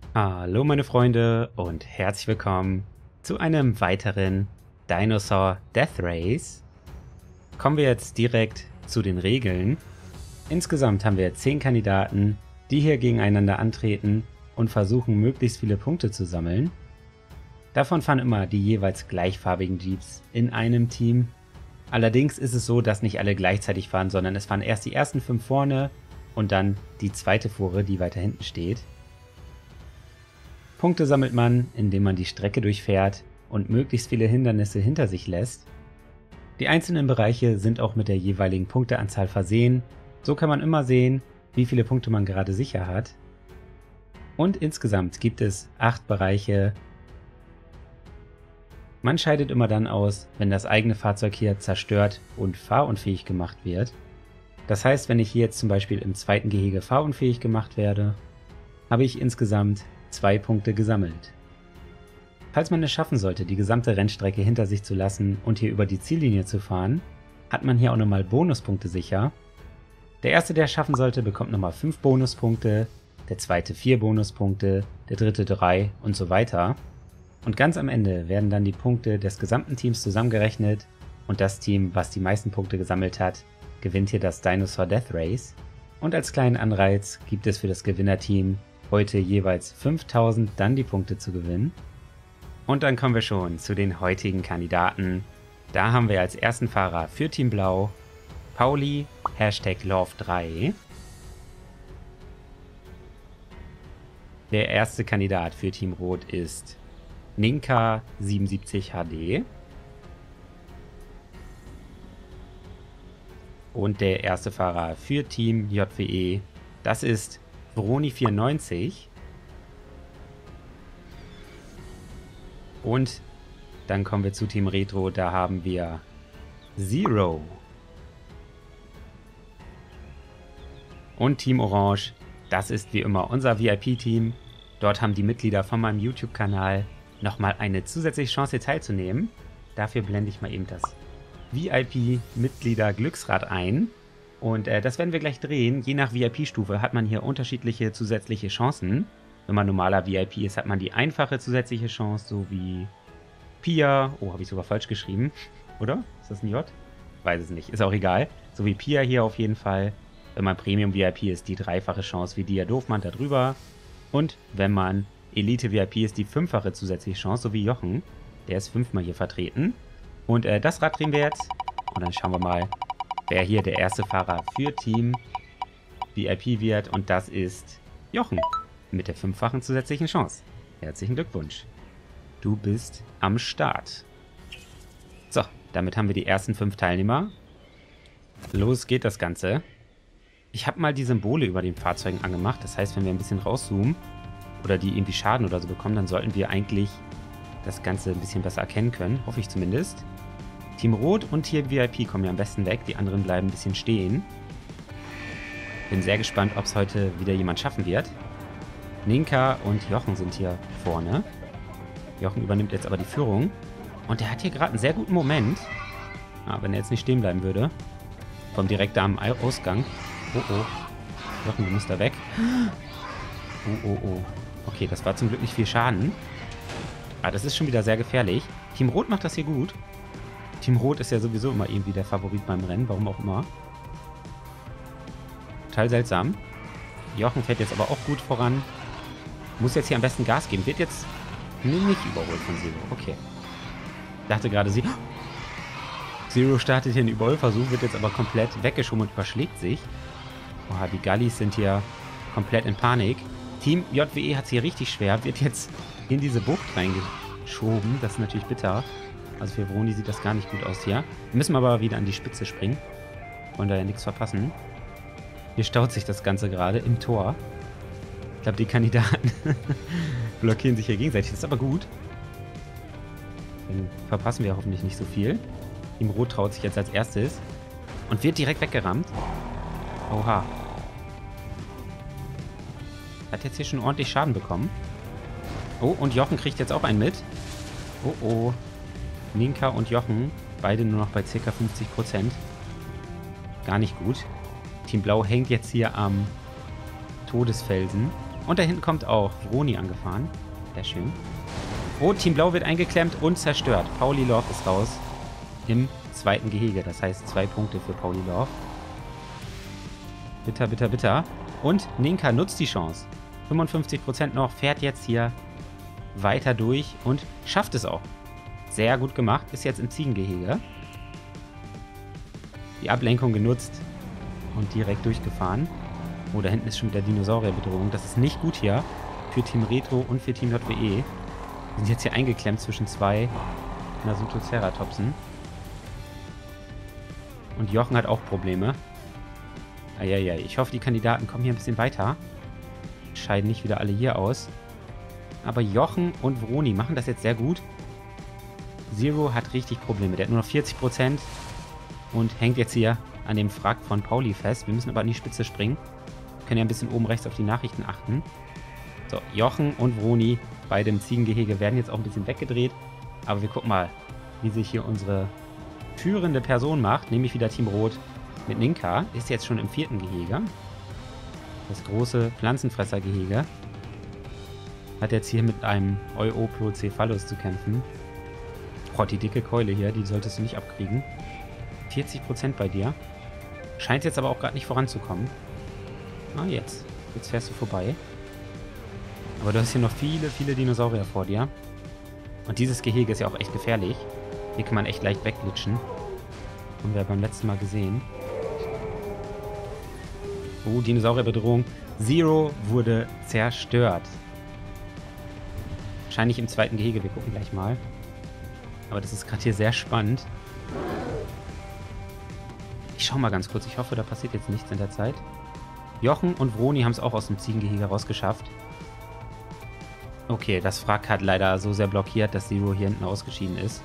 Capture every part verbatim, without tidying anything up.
Hallo meine Freunde und herzlich willkommen zu einem weiteren Dinosaur Death Race. Kommen wir jetzt direkt zu den Regeln. Insgesamt haben wir zehn Kandidaten, die hier gegeneinander antreten und versuchen möglichst viele Punkte zu sammeln. Davon fahren immer die jeweils gleichfarbigen Jeeps in einem Team. Allerdings ist es so, dass nicht alle gleichzeitig fahren, sondern es fahren erst die ersten fünf vorne und dann die zweite Fuhre, die weiter hinten steht. Punkte sammelt man, indem man die Strecke durchfährt und möglichst viele Hindernisse hinter sich lässt. Die einzelnen Bereiche sind auch mit der jeweiligen Punkteanzahl versehen. So kann man immer sehen, wie viele Punkte man gerade sicher hat. Und insgesamt gibt es acht Bereiche. Man scheidet immer dann aus, wenn das eigene Fahrzeug hier zerstört und fahrunfähig gemacht wird. Das heißt, wenn ich hier jetzt zum Beispiel im zweiten Gehege fahrunfähig gemacht werde, habe ich insgesamt zwei Punkte gesammelt. Falls man es schaffen sollte, die gesamte Rennstrecke hinter sich zu lassen und hier über die Ziellinie zu fahren, hat man hier auch nochmal Bonuspunkte sicher. Der erste, der es schaffen sollte, bekommt nochmal fünf Bonuspunkte, der zweite vier Bonuspunkte, der dritte drei und so weiter. Und ganz am Ende werden dann die Punkte des gesamten Teams zusammengerechnet und das Team, was die meisten Punkte gesammelt hat, gewinnt hier das Dinosaur Death Race. Und als kleinen Anreiz gibt es für das Gewinnerteam heute jeweils fünftausend dann die Punkte zu gewinnen. Und dann kommen wir schon zu den heutigen Kandidaten. Da haben wir als ersten Fahrer für Team Blau Pauli, Hashtag Love drei. Der erste Kandidat für Team Rot ist Ninka siebenundsiebzig H D. Und der erste Fahrer für Team J W E, das ist Vroni vierundneunzig. Und dann kommen wir zu Team Retro, da haben wir Zero. Und Team Orange, das ist wie immer unser V I P-Team. Dort haben die Mitglieder von meinem YouTube-Kanal nochmal eine zusätzliche Chance hier teilzunehmen. Dafür blende ich mal eben das V I P-Mitglieder-Glücksrad ein. Und äh, das werden wir gleich drehen. Je nach V I P-Stufe hat man hier unterschiedliche zusätzliche Chancen. Wenn man normaler V I P ist, hat man die einfache zusätzliche Chance, so wie Pia. Oh, habe ich sogar falsch geschrieben. Oder? Ist das ein J? Weiß es nicht. Ist auch egal. So wie Pia hier auf jeden Fall. Wenn man Premium V I P ist, die dreifache Chance wie Dia Doofmann da drüber. Und wenn man Elite V I P ist, die fünffache zusätzliche Chance, so wie Jochen. Der ist fünfmal hier vertreten. Und äh, das Rad drehen wir jetzt. Und dann schauen wir mal, wer hier der erste Fahrer für Team V I P wird. Und das ist Jochen mit der fünffachen zusätzlichen Chance. Herzlichen Glückwunsch. Du bist am Start. So, damit haben wir die ersten fünf Teilnehmer. Los geht das Ganze. Ich habe mal die Symbole über den Fahrzeugen angemacht. Das heißt, wenn wir ein bisschen rauszoomen oder die irgendwie Schaden oder so bekommen, dann sollten wir eigentlich das Ganze ein bisschen besser erkennen können. Hoffe ich zumindest. Team Rot und Team V I P kommen ja am besten weg. Die anderen bleiben ein bisschen stehen. Bin sehr gespannt, ob es heute wieder jemand schaffen wird. Ninka und Jochen sind hier vorne. Jochen übernimmt jetzt aber die Führung. Und der hat hier gerade einen sehr guten Moment. Ah, wenn er jetzt nicht stehen bleiben würde. Vom direkt am Ausgang. Oh oh. Jochen, du musst da weg. Oh oh oh. Okay, das war zum Glück nicht viel Schaden. Ah, das ist schon wieder sehr gefährlich. Team Rot macht das hier gut. Team Rot ist ja sowieso immer irgendwie der Favorit beim Rennen, warum auch immer. Total seltsam. Jochen fährt jetzt aber auch gut voran. Muss jetzt hier am besten Gas geben. Wird jetzt nicht überholt von Zero. Okay. Dachte gerade, sie... Zero startet hier einen Überholversuch, wird jetzt aber komplett weggeschoben und überschlägt sich. Oha, die Gallis sind hier komplett in Panik. Team J W E hat es hier richtig schwer. Wird jetzt in diese Bucht reingeschoben. Das ist natürlich bitter. Also für Vroni sieht das gar nicht gut aus hier. Wir müssen aber wieder an die Spitze springen. Wollen da ja nichts verpassen. Hier staut sich das Ganze gerade im Tor. Ich glaube, die Kandidaten blockieren sich hier gegenseitig. Das ist aber gut. Dann verpassen wir hoffentlich nicht so viel. Team Rot traut sich jetzt als erstes. Und wird direkt weggerammt. Oha. Hat jetzt hier schon ordentlich Schaden bekommen. Oh, und Jochen kriegt jetzt auch einen mit. Oh, oh. Ninka und Jochen, beide nur noch bei ca. fünfzig Prozent. Gar nicht gut. Team Blau hängt jetzt hier am Todesfelsen. Und da hinten kommt auch Vroni angefahren. Sehr schön. Oh, Team Blau wird eingeklemmt und zerstört. Pauli Love ist raus. Im zweiten Gehege. Das heißt zwei Punkte für Pauli Love. Bitter, bitter, bitter. Und Ninka nutzt die Chance. fünfundfünfzig Prozent noch. Fährt jetzt hier weiter durch und schafft es auch. Sehr gut gemacht. Ist jetzt im Ziegengehege. Die Ablenkung genutzt und direkt durchgefahren. Oh, da hinten ist schon wieder Dinosaurierbedrohung. Das ist nicht gut hier für Team Retro und für Team J W E. Wir sind jetzt hier eingeklemmt zwischen zwei Nasutoceratopsen. Und Jochen hat auch Probleme. Eieiei, ich hoffe, die Kandidaten kommen hier ein bisschen weiter. Scheiden nicht wieder alle hier aus. Aber Jochen und Vroni machen das jetzt sehr gut. Zero hat richtig Probleme. Der hat nur noch vierzig Prozent und hängt jetzt hier an dem Wrack von Pauli fest. Wir müssen aber an die Spitze springen. Wir können ja ein bisschen oben rechts auf die Nachrichten achten. So, Jochen und Vroni, beide im Ziegengehege, werden jetzt auch ein bisschen weggedreht. Aber wir gucken mal, wie sich hier unsere führende Person macht, nämlich wieder Team Rot mit Ninka. Ist jetzt schon im vierten Gehege. Das große Pflanzenfressergehege. Hat jetzt hier mit einem Euoplocephalus zu kämpfen. Oh, die dicke Keule hier, die solltest du nicht abkriegen. vierzig Prozent bei dir. Scheint jetzt aber auch gerade nicht voranzukommen. Ah, jetzt. Jetzt fährst du vorbei. Aber du hast hier noch viele, viele Dinosaurier vor dir. Und dieses Gehege ist ja auch echt gefährlich. Hier kann man echt leicht wegglitschen. Haben wir beim letzten Mal gesehen. Oh, Dinosaurierbedrohung. Zero wurde zerstört. Wahrscheinlich im zweiten Gehege. Wir gucken gleich mal. Aber das ist gerade hier sehr spannend. Ich schau mal ganz kurz. Ich hoffe, da passiert jetzt nichts in der Zeit. Jochen und Vroni haben es auch aus dem Ziegengehege rausgeschafft. Okay, das Wrack hat leider so sehr blockiert, dass Zero hier hinten ausgeschieden ist.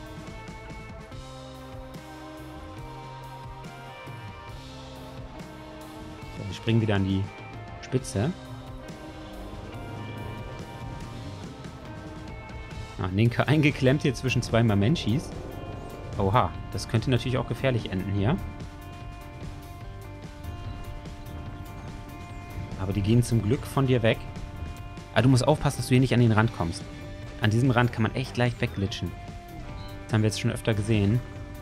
So, wir springen wieder an die Spitze. Ah, Ninka eingeklemmt hier zwischen zwei Mamenschis. Oha, das könnte natürlich auch gefährlich enden hier. Aber die gehen zum Glück von dir weg. Aber du musst aufpassen, dass du hier nicht an den Rand kommst. An diesem Rand kann man echt leicht wegglitschen. Das haben wir jetzt schon öfter gesehen.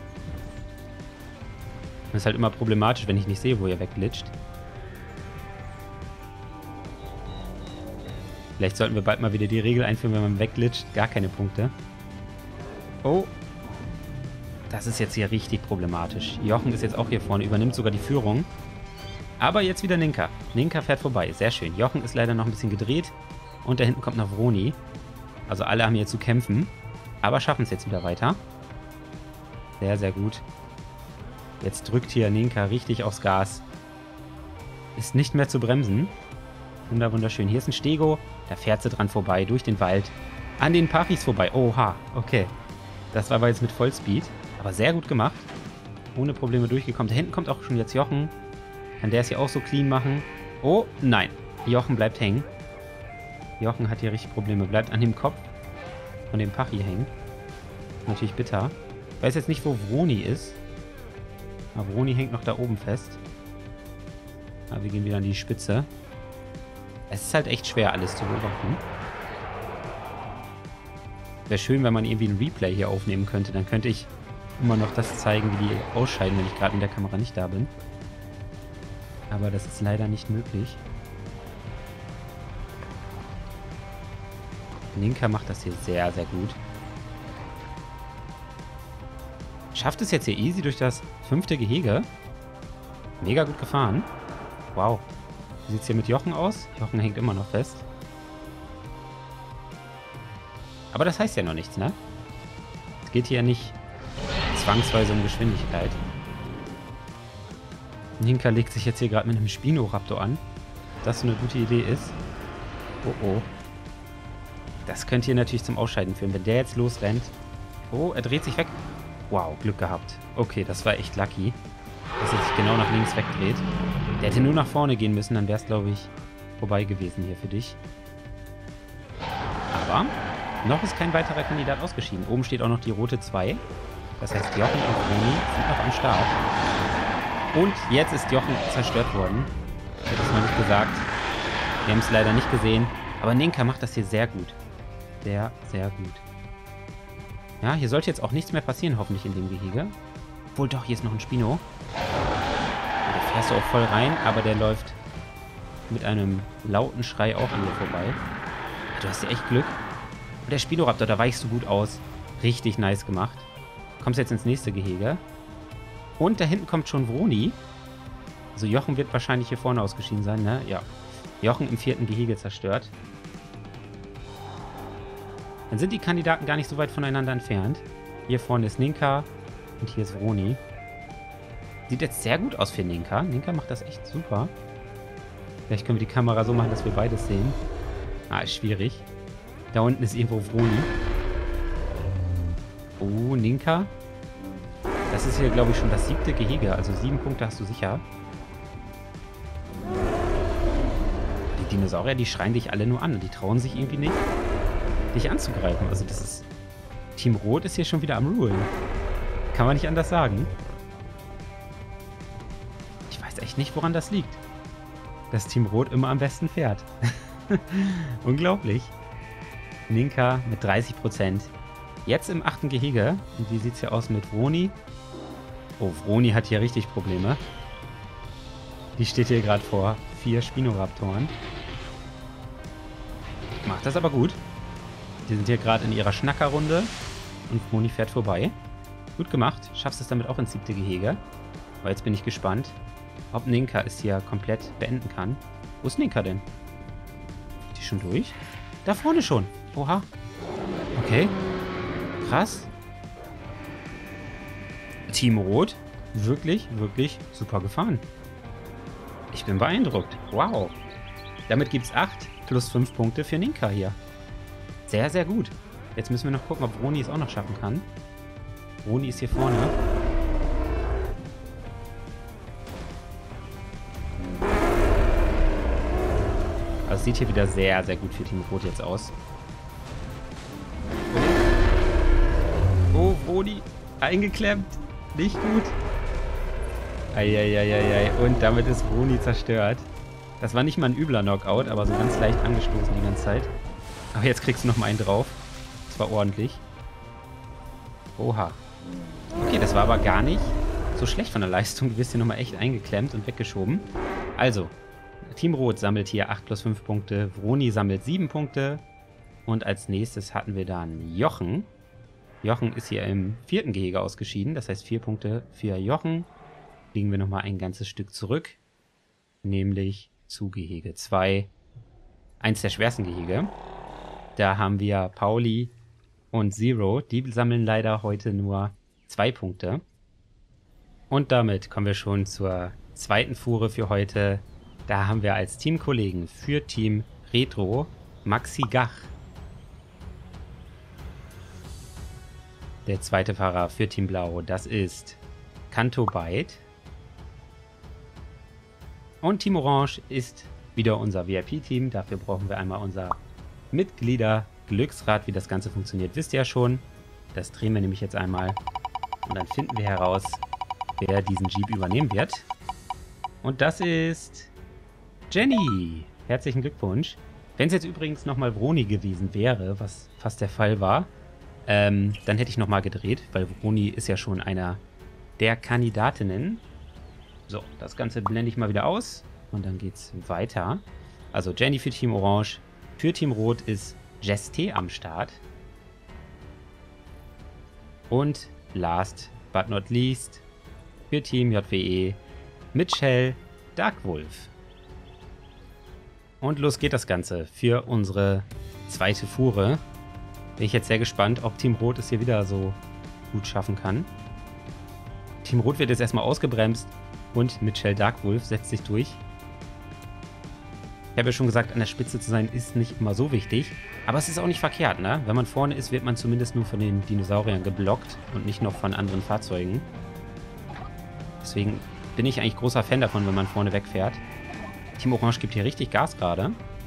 Das ist halt immer problematisch, wenn ich nicht sehe, wo ihr wegglitscht. Vielleicht sollten wir bald mal wieder die Regel einführen, wenn man wegglitscht. Gar keine Punkte. Oh. Das ist jetzt hier richtig problematisch. Jochen ist jetzt auch hier vorne, übernimmt sogar die Führung. Aber jetzt wieder Ninka. Ninka fährt vorbei. Sehr schön. Jochen ist leider noch ein bisschen gedreht. Und da hinten kommt noch Vroni. Also alle haben hier zu kämpfen. Aber schaffen es jetzt wieder weiter. Sehr, sehr gut. Jetzt drückt hier Ninka richtig aufs Gas. Ist nicht mehr zu bremsen. Wunder, wunderschön. Hier ist ein Stego. Da fährt sie dran vorbei. Durch den Wald. An den Pachis vorbei. Oha. Okay. Das war aber jetzt mit Vollspeed. Aber sehr gut gemacht. Ohne Probleme durchgekommen. Da hinten kommt auch schon jetzt Jochen. Kann der es hier auch so clean machen? Oh, nein. Jochen bleibt hängen. Jochen hat hier richtig Probleme. Bleibt an dem Kopf von dem Pachi hängen. Natürlich bitter. Ich weiß jetzt nicht, wo Vroni ist. Aber Vroni hängt noch da oben fest. Aber wir gehen wieder an die Spitze. Es ist halt echt schwer, alles zu beobachten. Wäre schön, wenn man irgendwie ein Replay hier aufnehmen könnte. Dann könnte ich immer noch das zeigen, wie die ausscheiden, wenn ich gerade mit der Kamera nicht da bin. Aber das ist leider nicht möglich. Ninka macht das hier sehr, sehr gut. Schafft es jetzt hier easy durch das fünfte Gehege. Mega gut gefahren. Wow. Wie sieht es hier mit Jochen aus? Jochen hängt immer noch fest. Aber das heißt ja noch nichts, ne? Es geht hier ja nicht zwangsweise um Geschwindigkeit. Ninka legt sich jetzt hier gerade mit einem Spinoraptor an. Ob das so eine gute Idee ist. Oh oh. Das könnte hier natürlich zum Ausscheiden führen, wenn der jetzt losrennt. Oh, er dreht sich weg. Wow, Glück gehabt. Okay, das war echt lucky, dass er sich genau nach links wegdreht. Der hätte nur nach vorne gehen müssen, dann wäre es, glaube ich, vorbei gewesen hier für dich. Aber noch ist kein weiterer Kandidat ausgeschieden. Oben steht auch noch die rote zwei. Das heißt, Jochen und Vroni sind noch am Start. Und jetzt ist Jochen zerstört worden. Ich hätte es noch nicht gesagt. Wir haben es leider nicht gesehen. Aber Ninka macht das hier sehr gut. Sehr, sehr gut. Ja, hier sollte jetzt auch nichts mehr passieren, hoffentlich in dem Gehege. Obwohl doch, hier ist noch ein Spino. Da fährst du auch voll rein, aber der läuft mit einem lauten Schrei auch an mir vorbei. Du hast ja echt Glück. Und der Spinoraptor, da weichst du gut aus. Richtig nice gemacht. Kommst jetzt ins nächste Gehege. Und da hinten kommt schon Vroni. Also Jochen wird wahrscheinlich hier vorne ausgeschieden sein, ne? Ja. Jochen im vierten Gehege zerstört. Dann sind die Kandidaten gar nicht so weit voneinander entfernt. Hier vorne ist Ninka und hier ist Vroni. Sieht jetzt sehr gut aus für Ninka. Ninka macht das echt super. Vielleicht können wir die Kamera so machen, dass wir beides sehen. Ah, ist schwierig. Da unten ist irgendwo Vroni. Oh, Ninka. Das ist hier, glaube ich, schon das siebte Gehege. Also sieben Punkte hast du sicher. Die Dinosaurier, die schreien dich alle nur an. Die trauen sich irgendwie nicht, dich anzugreifen. Also das ist... Team Rot ist hier schon wieder am Rulen. Kann man nicht anders sagen. Ich weiß echt nicht, woran das liegt. Dass Team Rot immer am besten fährt. Unglaublich. Ninka mit dreißig Prozent. Jetzt im achten Gehege. Und wie sieht es hier aus mit Vroni? Oh, Vroni hat hier richtig Probleme. Die steht hier gerade vor vier Spinoraptoren. Macht das aber gut. Die sind hier gerade in ihrer Schnackerrunde. Und Vroni fährt vorbei. Gut gemacht. Schaffst es damit auch ins siebte Gehege. Aber jetzt bin ich gespannt, ob Ninka es hier komplett beenden kann. Wo ist Ninka denn? Ist die schon durch? Da vorne schon. Oha. Okay. Krass. Team Rot. Wirklich, wirklich super gefahren. Ich bin beeindruckt. Wow. Damit gibt es acht plus fünf Punkte für Ninka hier. Sehr, sehr gut. Jetzt müssen wir noch gucken, ob Vroni es auch noch schaffen kann. Vroni ist hier vorne. Also es sieht hier wieder sehr, sehr gut für Team Rot jetzt aus. Oh, Vroni. Eingeklemmt. Nicht gut. Eieieiei. Und damit ist Vroni zerstört. Das war nicht mal ein übler Knockout, aber so ganz leicht angestoßen die ganze Zeit. Aber jetzt kriegst du noch mal einen drauf. Das war ordentlich. Oha. Okay, das war aber gar nicht so schlecht von der Leistung. Du wirst hier nochmal echt eingeklemmt und weggeschoben. Also, Team Rot sammelt hier acht plus fünf Punkte. Vroni sammelt sieben Punkte. Und als nächstes hatten wir dann Jochen. Jochen ist hier im vierten Gehege ausgeschieden. Das heißt vier Punkte für Jochen. Liegen wir nochmal ein ganzes Stück zurück. Nämlich zu Gehege zwei. Eins der schwersten Gehege. Da haben wir Pauli und Zero. Die sammeln leider heute nur zwei Punkte. Und damit kommen wir schon zur zweiten Fuhre für heute. Da haben wir als Teamkollegen für Team Retro Maxi Gach. Der zweite Fahrer für Team Blau, das ist Kanto Byte. Und Team Orange ist wieder unser V I P-Team. Dafür brauchen wir einmal unser Mitglieder-Glücksrad. Wie das Ganze funktioniert, wisst ihr ja schon. Das drehen wir nämlich jetzt einmal. Und dann finden wir heraus, wer diesen Jeep übernehmen wird. Und das ist Jenny. Herzlichen Glückwunsch. Wenn es jetzt übrigens nochmal Vroni gewesen wäre, was fast der Fall war, ähm, dann hätte ich nochmal gedreht, weil Vroni ist ja schon einer der Kandidatinnen. So, das Ganze blende ich mal wieder aus und dann geht's weiter. Also Jenny für Team Orange. Für Team Rot ist Jess T am Start. Und last but not least für Team J W E Mitchell Darkwolf. Und los geht das Ganze für unsere zweite Fuhre. Bin ich jetzt sehr gespannt, ob Team Rot es hier wieder so gut schaffen kann. Team Rot wird jetzt erstmal ausgebremst und Mitchell Darkwolf setzt sich durch. Ich habe ja schon gesagt, an der Spitze zu sein ist nicht immer so wichtig. Aber es ist auch nicht verkehrt, ne? Wenn man vorne ist, wird man zumindest nur von den Dinosauriern geblockt und nicht noch von anderen Fahrzeugen. Deswegen bin ich eigentlich großer Fan davon, wenn man vorne wegfährt. Team Orange gibt hier richtig Gas gerade.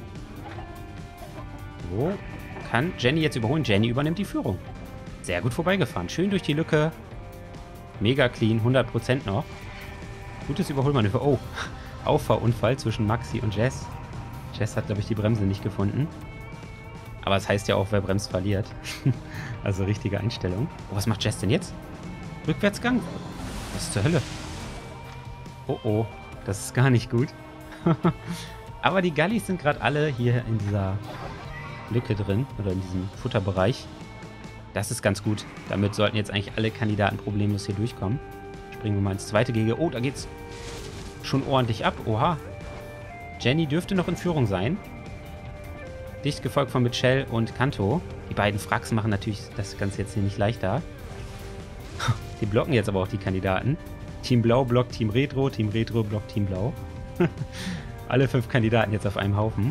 So, kann Jenny jetzt überholen. Jenny übernimmt die Führung. Sehr gut vorbeigefahren. Schön durch die Lücke. Mega clean, hundert Prozent noch. Gutes Überholmanöver. Oh, Auffahrunfall zwischen Maxi und Jess. Jess hat, glaube ich, die Bremse nicht gefunden. Aber es das heißt ja auch, wer bremst, verliert. Also richtige Einstellung. Oh, was macht Jess denn jetzt? Rückwärtsgang? Was zur Hölle? Oh, oh. Das ist gar nicht gut. Aber die Gallis sind gerade alle hier in dieser Lücke drin. Oder in diesem Futterbereich. Das ist ganz gut. Damit sollten jetzt eigentlich alle Kandidaten problemlos hier durchkommen. Springen wir mal ins zweite Gehege. Oh, da geht's schon ordentlich ab. Oha. Jenny dürfte noch in Führung sein. Dicht gefolgt von Michelle und Kanto. Die beiden Fracks machen natürlich das Ganze jetzt hier nicht leichter. Die blocken jetzt aber auch die Kandidaten. Team Blau blockt Team Retro, Team Retro blockt Team Blau. Alle fünf Kandidaten jetzt auf einem Haufen.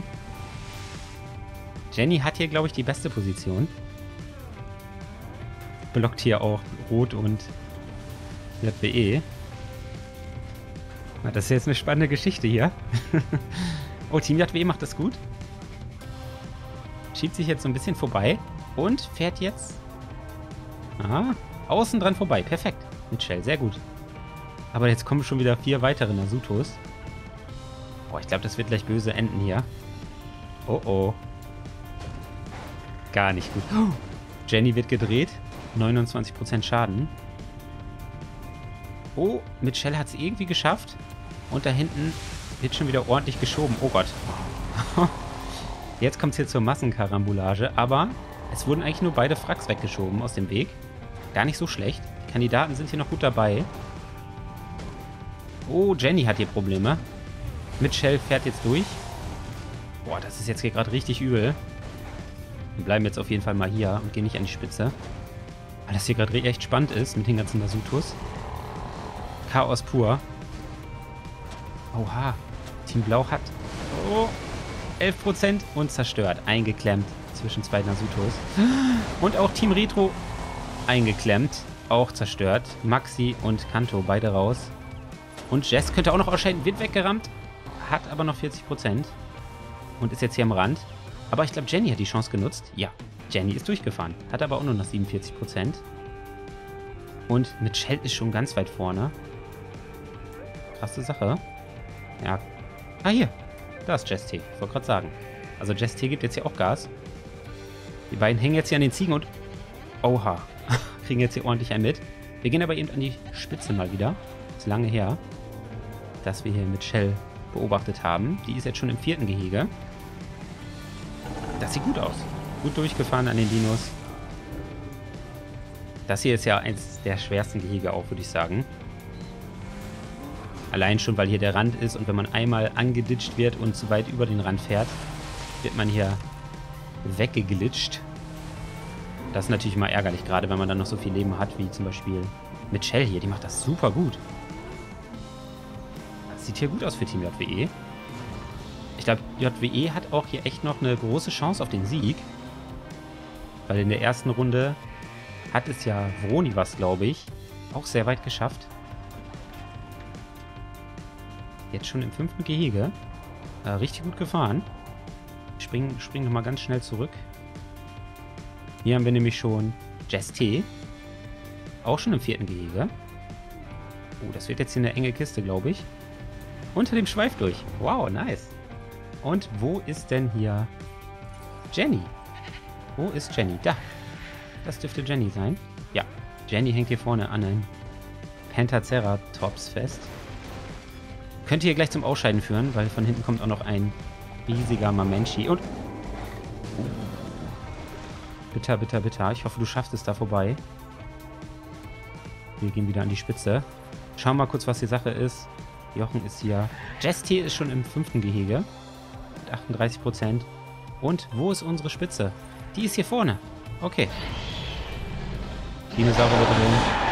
Jenny hat hier, glaube ich, die beste Position. Blockt hier auch Rot und J W E. Das ist jetzt eine spannende Geschichte hier. Oh, Team J W E macht das gut. Schiebt sich jetzt so ein bisschen vorbei und fährt jetzt ah, außen dran vorbei. Perfekt. Mit Shell, sehr gut. Aber jetzt kommen schon wieder vier weitere Nasutos. Boah, ich glaube, das wird gleich böse enden hier. Oh, oh. Gar nicht gut. Oh, Jenny wird gedreht. neunundzwanzig Prozent Schaden. Oh, Michelle hat es irgendwie geschafft. Und da hinten wird schon wieder ordentlich geschoben. Oh Gott. Jetzt kommt es hier zur Massenkarambolage. Aber es wurden eigentlich nur beide Fracks weggeschoben aus dem Weg. Gar nicht so schlecht. Die Kandidaten sind hier noch gut dabei. Oh, Jenny hat hier Probleme. Michelle fährt jetzt durch. Boah, das ist jetzt hier gerade richtig übel. Wir bleiben jetzt auf jeden Fall mal hier und gehen nicht an die Spitze. Weil das hier gerade echt spannend ist mit den ganzen Nasutos. Chaos pur. Oha. Team Blau hat oh, elf Prozent und zerstört. Eingeklemmt zwischen zwei Nasutos. Und auch Team Retro eingeklemmt. Auch zerstört. Maxi und Kanto beide raus. Und Jess könnte auch noch ausscheiden. Wird weggerammt. Hat aber noch vierzig Prozent. Und ist jetzt hier am Rand. Aber ich glaube, Jenny hat die Chance genutzt. Ja, Jenny ist durchgefahren. Hat aber auch nur noch siebenundvierzig Prozent. Und Michelle ist schon ganz weit vorne. Krasse Sache. Ja. Ah, hier. Da ist Jess T. Ich wollte gerade sagen. Also Jess T gibt jetzt hier auch Gas. Die beiden hängen jetzt hier an den Ziegen und... Oha. Kriegen jetzt hier ordentlich einen mit. Wir gehen aber eben an die Spitze mal wieder. Ist lange her, dass wir hier Michelle beobachtet haben. Die ist jetzt schon im vierten Gehege. Das sieht gut aus. Gut durchgefahren an den Dinos. Das hier ist ja eins der schwersten Gehege auch, würde ich sagen. Allein schon, weil hier der Rand ist und wenn man einmal angeditscht wird und zu weit über den Rand fährt, wird man hier weggeglitscht. Das ist natürlich mal ärgerlich, gerade wenn man dann noch so viel Leben hat, wie zum Beispiel Michelle hier. Die macht das super gut. Das sieht hier gut aus für Team J W E. Ich glaube, J W E hat auch hier echt noch eine große Chance auf den Sieg. Weil in der ersten Runde hat es ja Vronivas, glaube ich, auch sehr weit geschafft. Jetzt schon im fünften Gehege. Äh, richtig gut gefahren. Springen, springen nochmal ganz schnell zurück. Hier haben wir nämlich schon Jess T. Auch schon im vierten Gehege. Oh, das wird jetzt hier eine enge Kiste, glaube ich. Unter dem Schweif durch. Wow, nice. Und wo ist denn hier Jenny? Wo ist Jenny? Da. Das dürfte Jenny sein. Ja, Jenny hängt hier vorne an einem Pentaceratops fest. Könnte hier gleich zum Ausscheiden führen, weil von hinten kommt auch noch ein riesiger Mamenchi. Und... Bitter, bitter, bitter. Ich hoffe, du schaffst es da vorbei. Wir gehen wieder an die Spitze. Schauen mal kurz, was die Sache ist. Jochen ist hier. Jess T ist schon im fünften Gehege. Mit achtunddreißig Prozent. Und wo ist unsere Spitze? Die ist hier vorne. Okay. Dinosaurier drin.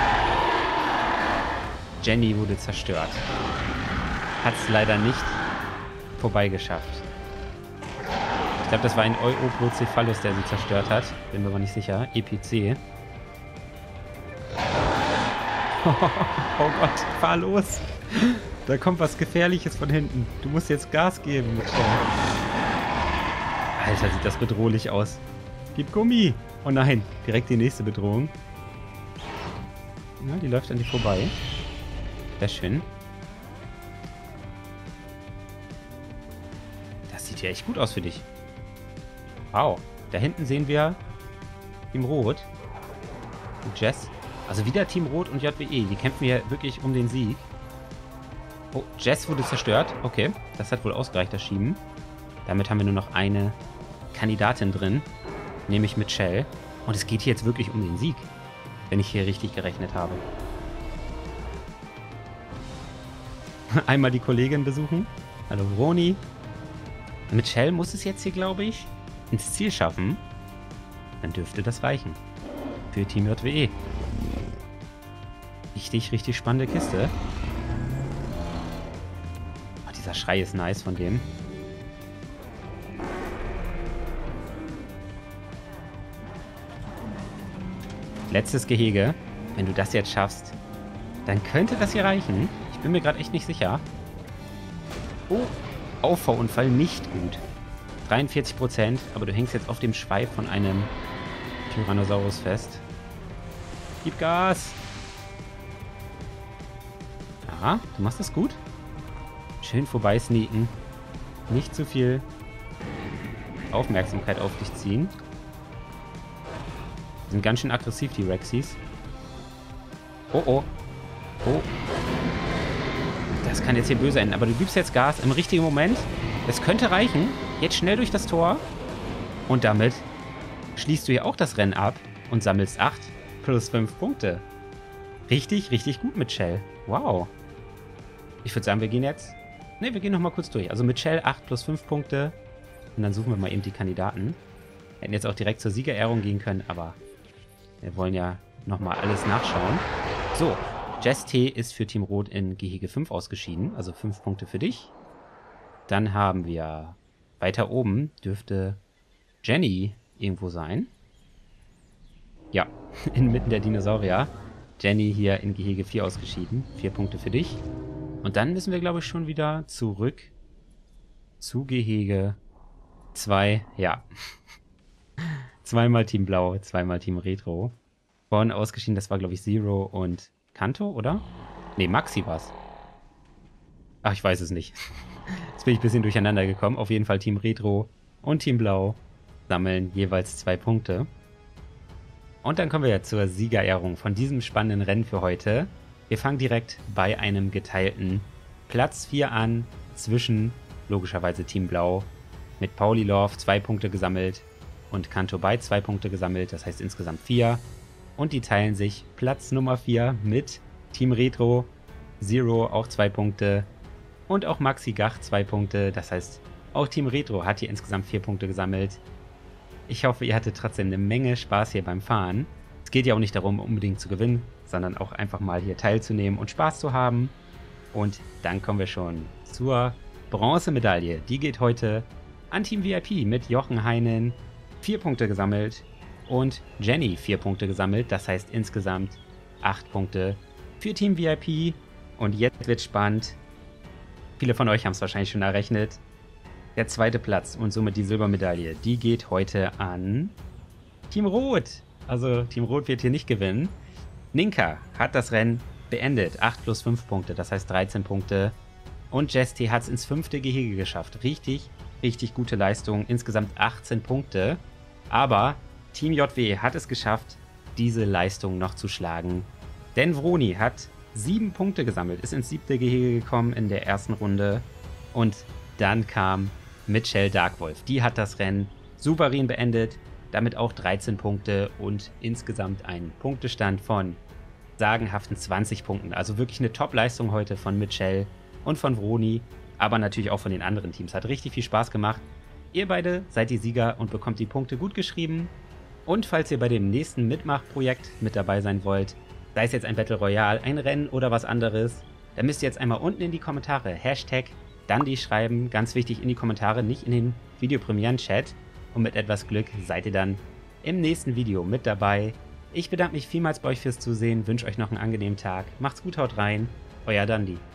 Jenny wurde zerstört. Hat es leider nicht vorbeigeschafft. Ich glaube, das war ein Euoplocephalus, der sie zerstört hat. Bin mir aber nicht sicher. E P C. Oh Gott, fahr los. Da kommt was Gefährliches von hinten. Du musst jetzt Gas geben, Michelle. Alter, sieht das bedrohlich aus. Gib Gummi. Oh nein, direkt die nächste Bedrohung. Ja, die läuft an dir vorbei. Sehr schön. Das sieht hier echt gut aus für dich. Wow. Da hinten sehen wir Team Rot und Jess. Also wieder Team Rot und J W E. Die kämpfen hier wirklich um den Sieg. Oh, Jess wurde zerstört. Okay, das hat wohl ausgereicht, das Schieben. Damit haben wir nur noch eine Kandidatin drin, nämlich Michelle. Und es geht hier jetzt wirklich um den Sieg, wenn ich hier richtig gerechnet habe. Einmal die Kollegin besuchen. Hallo Roni. Michelle muss es jetzt hier, glaube ich, ins Ziel schaffen. Dann dürfte das reichen. Für Team J W E. Richtig, richtig spannende Kiste. Oh, dieser Schrei ist nice von dem. Letztes Gehege. Wenn du das jetzt schaffst, dann könnte das hier reichen. Ich bin mir gerade echt nicht sicher. Oh, Auffahrunfall nicht gut. dreiundvierzig Prozent, aber du hängst jetzt auf dem Schweif von einem Tyrannosaurus fest. Gib Gas! Aha, du machst das gut. Schön vorbei sneaken. Nicht zu viel Aufmerksamkeit auf dich ziehen. Sind ganz schön aggressiv, die Rexys. Oh, oh. Oh. Das kann jetzt hier böse enden. Aber du gibst jetzt Gas im richtigen Moment. Es könnte reichen. Jetzt schnell durch das Tor. Und damit schließt du hier auch das Rennen ab und sammelst acht plus fünf Punkte. Richtig, richtig gut, Michelle. Wow. Ich würde sagen, wir gehen jetzt... Ne, wir gehen nochmal kurz durch. Also Michelle acht plus fünf Punkte. Und dann suchen wir mal eben die Kandidaten. Hätten jetzt auch direkt zur Siegerehrung gehen können, aber wir wollen ja nochmal alles nachschauen. So, Jess T. ist für Team Rot in Gehege fünf ausgeschieden. Also fünf Punkte für dich. Dann haben wir weiter oben dürfte Jenny irgendwo sein. Ja, inmitten der Dinosaurier. Jenny hier in Gehege vier ausgeschieden. Vier Punkte für dich. Und dann müssen wir, glaube ich, schon wieder zurück zu Gehege zwei. Ja. Zweimal Team Blau, zweimal Team Retro. Vorhin ausgeschieden, das war, glaube ich, Zero und Kanto, oder? Ne, Maxi war's. Ach, ich weiß es nicht. Jetzt bin ich ein bisschen durcheinander gekommen. Auf jeden Fall Team Retro und Team Blau sammeln jeweils zwei Punkte. Und dann kommen wir ja zur Siegerehrung von diesem spannenden Rennen für heute. Wir fangen direkt bei einem geteilten Platz vier an, zwischen logischerweise Team Blau mit Pauli Love zwei Punkte gesammelt und Kanto Bei zwei Punkte gesammelt, das heißt insgesamt vier. Und die teilen sich Platz Nummer vier mit Team Retro, Zero auch zwei Punkte und auch Maxi Gach zwei Punkte, das heißt auch Team Retro hat hier insgesamt vier Punkte gesammelt. Ich hoffe, ihr hattet trotzdem eine Menge Spaß hier beim Fahren. Es geht ja auch nicht darum, unbedingt zu gewinnen, sondern auch einfach mal hier teilzunehmen und Spaß zu haben. Und dann kommen wir schon zur Bronzemedaille. Die geht heute an Team V I P mit Jochen Heinen, vier Punkte gesammelt, und Jenny vier Punkte gesammelt. Das heißt insgesamt acht Punkte für Team V I P. Und jetzt wird spannend. Viele von euch haben es wahrscheinlich schon errechnet. Der zweite Platz und somit die Silbermedaille, die geht heute an Team Rot. Also Team Rot wird hier nicht gewinnen. Ninka hat das Rennen beendet. acht plus fünf Punkte, das heißt dreizehn Punkte. Und Jess T. hat es ins fünfte Gehege geschafft. Richtig, richtig gute Leistung. Insgesamt achtzehn Punkte. Aber Team J W hat es geschafft, diese Leistung noch zu schlagen. Denn Vroni hat sieben Punkte gesammelt, ist ins siebte Gehege gekommen in der ersten Runde. Und dann kam Michelle Darkwolf. Die hat das Rennen souverän beendet. Damit auch dreizehn Punkte und insgesamt einen Punktestand von sagenhaften zwanzig Punkten. Also wirklich eine Top-Leistung heute von Michelle und von Vroni, aber natürlich auch von den anderen Teams. Hat richtig viel Spaß gemacht. Ihr beide seid die Sieger und bekommt die Punkte gut geschrieben. Und falls ihr bei dem nächsten Mitmachprojekt mit dabei sein wollt, sei es jetzt ein Battle Royale, ein Rennen oder was anderes, dann müsst ihr jetzt einmal unten in die Kommentare Hashtag Dandi schreiben. Ganz wichtig, in die Kommentare, nicht in den Videopremieren-Chat. Und mit etwas Glück seid ihr dann im nächsten Video mit dabei. Ich bedanke mich vielmals bei euch fürs Zusehen, wünsche euch noch einen angenehmen Tag. Macht's gut, haut rein, euer Dandi.